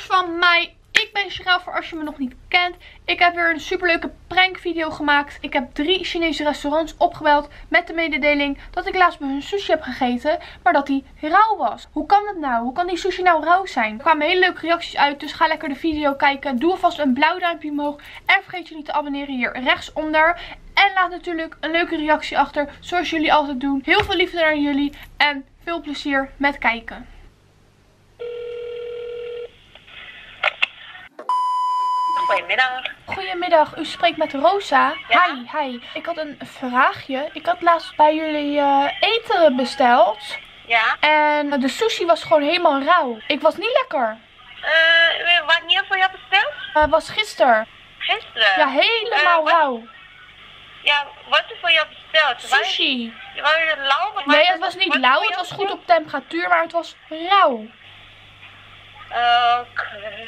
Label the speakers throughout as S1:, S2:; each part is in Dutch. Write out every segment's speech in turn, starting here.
S1: kijkers van mij. Ik ben Cheryl, voor als je me nog niet kent. Ik heb weer een superleuke prankvideo gemaakt. Ik heb 3 Chinese restaurants opgebeld met de mededeling dat ik laatst bij hun sushi heb gegeten, maar dat die rauw was. Hoe kan dat nou? Hoe kan die sushi nou rauw zijn? Er kwamen hele leuke reacties uit, dus ga lekker de video kijken. Doe alvast een blauw duimpje omhoog en vergeet je niet te abonneren hier rechtsonder. En laat natuurlijk een leuke reactie achter, zoals jullie altijd doen. Heel veel liefde naar jullie en veel plezier met kijken.
S2: Goedemiddag.
S1: Goedemiddag, u spreekt met Rosa.
S2: Ja?
S1: Hi. Ik had een vraagje. Ik had laatst bij jullie eten besteld.
S2: Ja.
S1: En de sushi was gewoon helemaal rauw. Ik was niet lekker.
S2: Wanneer voor jou besteld?
S1: Was gisteren.
S2: Gisteren?
S1: Ja, helemaal rauw.
S2: Ja, wat is voor jou besteld?
S1: Sushi.
S2: Was het lauw?
S1: Nee, het was niet lauw. Het was goed op temperatuur, maar het was rauw.
S2: Oké.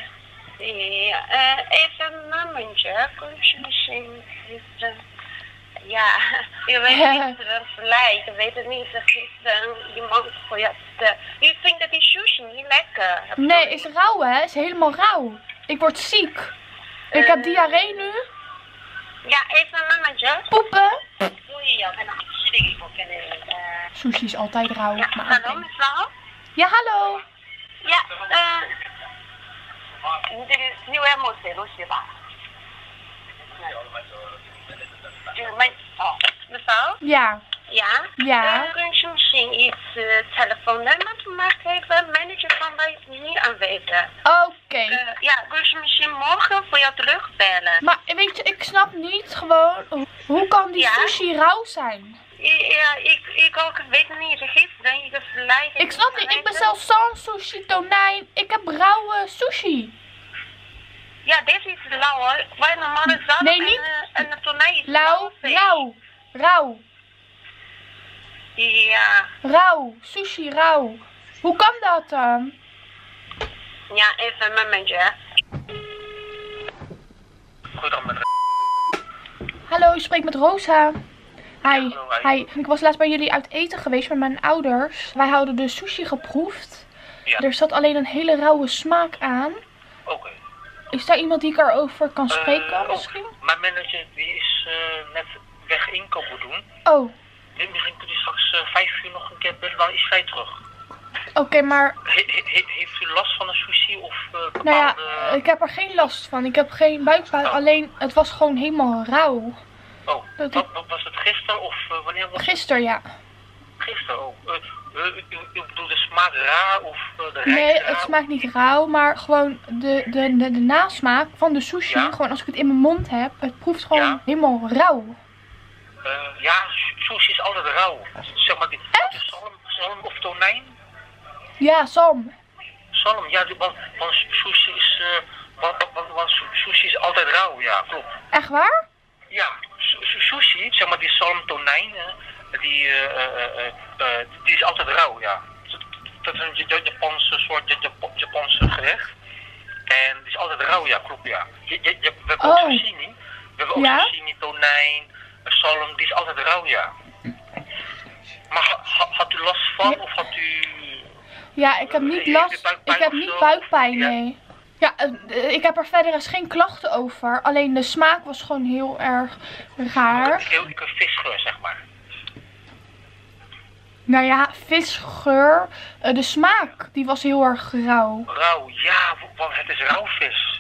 S2: Even een momentje. Misschien gisteren. Ja, je weet gisteren vlees. Ik weet het niet. Gisteren iemand voor jou besteld. Je vindt dat die sushi niet lekker?
S1: Nee, is rauw hè. Is helemaal rauw. Ik word ziek. Ik heb diarree nu.
S2: Ja, even een momentje.
S1: Poepen.
S2: Ja,
S1: Sushi is altijd rauw.
S2: ja,
S1: Maar
S2: hallo
S1: oké.
S2: mevrouw?
S1: Ja, hallo.
S2: Ja, 你这个6月末谁都洗吧？这个mevrouw?
S1: Ja.
S2: Ja?
S1: Ja.
S2: Kun je misschien iets telefoonnummer voor mij geven? Manager van mij is niet aanwezig.
S1: Oké.
S2: Ja, kun je misschien morgen voor jou terugbellen?
S1: Maar weet je, ik snap niet gewoon, hoe kan die sushi rauw zijn?
S2: Ja, ik ook weet het niet. Gisteren, ik vlees.
S1: Ik snap niet, ik bestel zalm, sushi, tonijn. Ik heb rauwe sushi.
S2: Ja, dit is lauw hoor. Waar normale zalm
S1: Nee, niet
S2: en de tonijn is
S1: lauw, rauw.
S2: Ja.
S1: Rauw, sushi rauw. Hoe kan dat dan?
S2: Ja, even een momentje.
S3: Goedemiddag.
S1: Hallo, je spreekt met Rosa. Hi.
S3: Hi.
S1: Ik was laatst bij jullie uit eten geweest met mijn ouders. Wij hadden de sushi geproefd.
S3: Ja.
S1: Er zat alleen een hele rauwe smaak aan.
S3: Oké.
S1: Is daar iemand die ik erover kan spreken misschien?
S3: Mijn manager die is net weg inkopen doen.
S1: Oh,
S3: Misschien kunt u straks 5 uur nog een keer bellen, dan is zij terug.
S1: oké, maar
S3: Heeft u last van een sushi of bepaalde...
S1: nou ja, ik heb er geen last van. Ik heb geen buikpijn, alleen het was gewoon helemaal rauw.
S3: Oh, wat was het gisteren of wanneer was het?
S1: Gisteren, ja.
S3: Gisteren, oh. U bedoelt de smaak raar of de rijst
S1: Nee,
S3: raar?
S1: het smaakt niet rauw, maar gewoon de nasmaak van de sushi,
S3: Ja?
S1: gewoon als ik het in mijn mond heb, het proeft gewoon
S3: Ja?
S1: helemaal rauw.
S3: Ja, sushi is altijd rauw. Zeg maar,
S1: Echt?
S3: Zalm of tonijn?
S1: Ja, zalm.
S3: Zalm, ja, want sushi is... want sushi is altijd rauw, ja, klopt.
S1: Echt waar?
S3: Ja, sushi, zeg maar die zalm tonijn, die is altijd rauw, ja. Dat is een Japanse soort Japanse gerecht. En die is altijd rauw, ja, klopt, ja. We hebben ook sashimi. We hebben ook sashimi, tonijn, zalm, die is altijd rauw, ja. Maar had u last van, of had u...
S1: Ja, ik heb niet last. Ik heb niet buikpijn, nee. Ja, ik heb er verder eens geen klachten over. Alleen de smaak was gewoon heel erg raar.
S3: Ik heb visgeur, zeg maar.
S1: Nou ja, visgeur. De smaak, die was heel erg rauw.
S3: Rauw, ja, want het is rauwvis.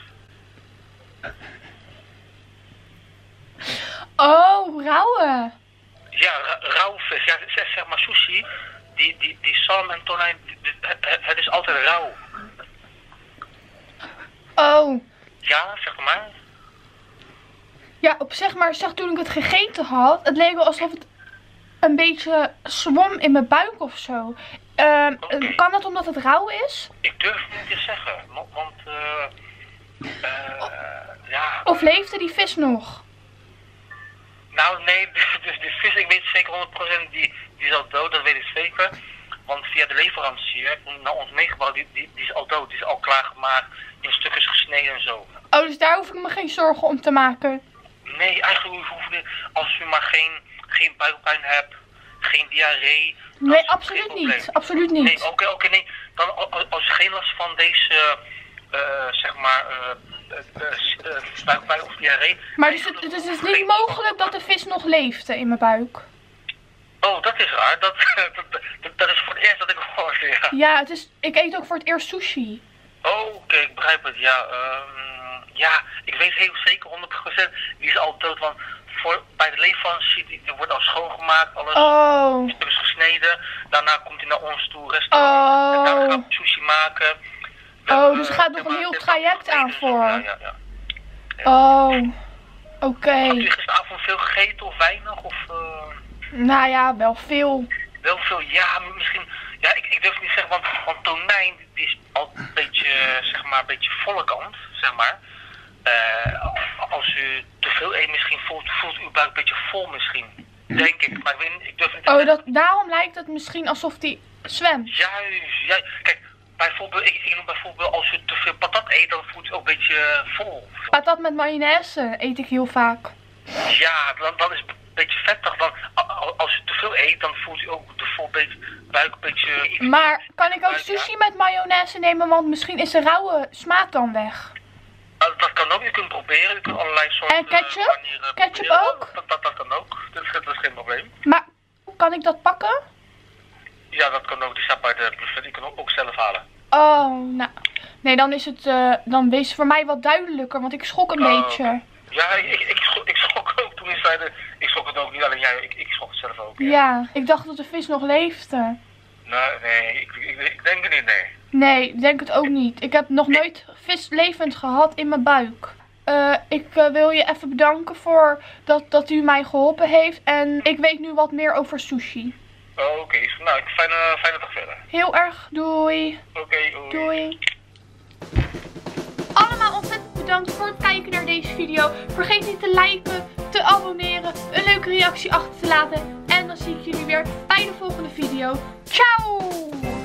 S1: Oh, rauwe.
S3: Ja, rauwvis. Ja, zeg maar sushi. Die zalm en tonijn, het is altijd rauw.
S1: Oh.
S3: Ja, zeg maar.
S1: Ja, op zeg maar, toen ik het gegeten had, het leek wel alsof het een beetje zwom in mijn buik of zo. Kan dat omdat het rauw is?
S3: Ik durf het niet te zeggen, want ja...
S1: Of leefde die vis nog?
S3: Nou nee, de vis, ik weet zeker 100% die is al dood, dat weet ik zeker. Want via de leverancier, naar ons meegebracht, die is al dood, die is al klaargemaakt, in stukjes gesneden en zo.
S1: Oh, dus daar hoef ik me geen zorgen om te maken?
S3: Nee, eigenlijk als u maar geen buikpijn hebt, geen diarree.
S1: Nee, absoluut niet. Absoluut niet.
S3: Nee, oké, nee. Dan als je geen last van deze zeg maar, buikpijn of diarree.
S1: Maar dus het is dus niet mogelijk dat de vis nog leeft in mijn buik?
S3: Oh, dat is raar. Dat is voor het eerst dat ik hoor, ja.
S1: Ja, ik eet ook voor het eerst sushi.
S3: Oh, oké, ik begrijp het, ja. Ja, ik weet heel zeker 100%, die is al dood, want bij de leverancier, die wordt al schoongemaakt, alles is gesneden. Daarna komt hij naar ons toe, restaurant, en dan gaan we sushi maken.
S1: Dus er gaat nog een heel traject aan voor.
S3: Ja.
S1: Oké.
S3: Had u gisteravond veel gegeten of weinig? Of,
S1: Nou ja, wel veel.
S3: Wel veel, ja, misschien. Ja, ik durf niet zeggen, want tonijn die is al een beetje, zeg maar, een beetje volle kant, zeg maar. Als u te veel eet, misschien voelt uw buik een beetje vol misschien. Denk ik, maar ik durf niet te zeggen.
S1: Daarom lijkt het misschien alsof die zwemt.
S3: Juist. Kijk, bijvoorbeeld, ik noem bijvoorbeeld als u te veel patat eet, dan voelt u ook een beetje vol.
S1: Patat met mayonaise eet ik heel vaak.
S3: Ja, dan is het een beetje vettig. Dan, als u te veel eet, dan voelt u ook de buik een beetje...
S1: Maar kan ik ook sushi met mayonaise nemen, want misschien is de rauwe smaak dan weg?
S3: Dat kan ook, je kunt proberen, je kunt allerlei soorten...
S1: En ketchup? Ketchup ook?
S3: Dat kan ook, dat is geen probleem.
S1: Maar kan ik dat pakken?
S3: Ja, dat kan ook, die staat bij de buffet, die kan ook zelf halen.
S1: Oh, nou. Nee, dan is het, dan wees het voor mij wat duidelijker, want ik schrok een beetje.
S3: Ja, ik schrok ook toen je zei, ik schrok het ook niet alleen jij, ik schrok het zelf ook.
S1: Ja, ik dacht dat de vis nog leefde.
S3: Nee, ik denk het niet, nee.
S1: Nee, ik denk het ook niet. Ik heb nog nooit vis levend gehad in mijn buik. Ik wil je even bedanken voor dat u mij geholpen heeft. En ik weet nu wat meer over sushi.
S3: Oké, nou, fijne dag verder.
S1: Heel erg, doei.
S3: Oké,
S1: doei. Allemaal ontzettend bedankt voor het kijken naar deze video. Vergeet niet te liken, te abonneren, een leuke reactie achter te laten. En dan zie ik jullie weer bij de volgende video. Ciao!